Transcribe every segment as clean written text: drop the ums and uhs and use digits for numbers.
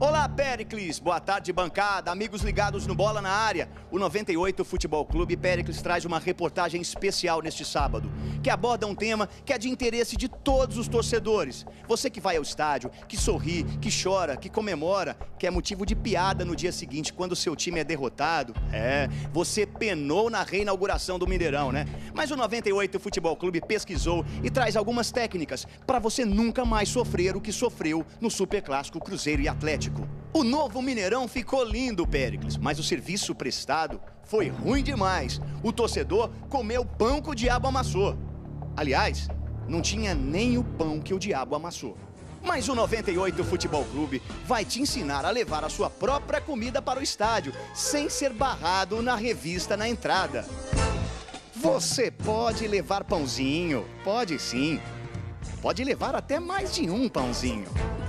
Olá, Péricles! Boa tarde, bancada, amigos ligados no Bola na Área. O 98 Futebol Clube Péricles traz uma reportagem especial neste sábado, que aborda um tema que é de interesse de todos os torcedores. Você que vai ao estádio, que sorri, que chora, que comemora, que é motivo de piada no dia seguinte quando o seu time é derrotado. Você penou na reinauguração do Mineirão, né? Mas o 98 Futebol Clube pesquisou e traz algumas técnicas para você nunca mais sofrer o que sofreu no Superclássico Cruzeiro e Atlético. O novo Mineirão ficou lindo, Péricles, mas o serviço prestado foi ruim demais. O torcedor comeu pão que o diabo amassou. Aliás, não tinha nem o pão que o diabo amassou. Mas o 98 Futebol Clube vai te ensinar a levar a sua própria comida para o estádio, sem ser barrado na revista na entrada. Você pode levar pãozinho, pode sim. Pode levar até mais de um pãozinho.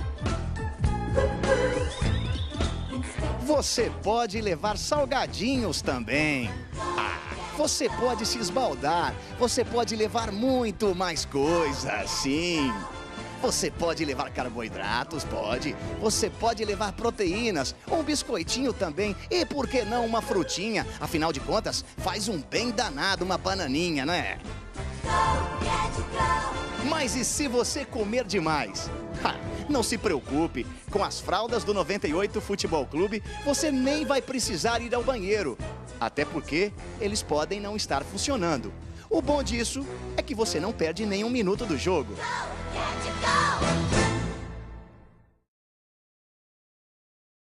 Você pode levar salgadinhos também. Você pode se esbaldar. Você pode levar muito mais coisas, sim. Você pode levar carboidratos, pode. Você pode levar proteínas, um biscoitinho também. E por que não uma frutinha? Afinal de contas, faz um bem danado uma bananinha, né? Mas e se você comer demais? Não se preocupe, com as fraldas do 98 Futebol Clube, você nem vai precisar ir ao banheiro. Até porque eles podem não estar funcionando. O bom disso é que você não perde nem um minuto do jogo.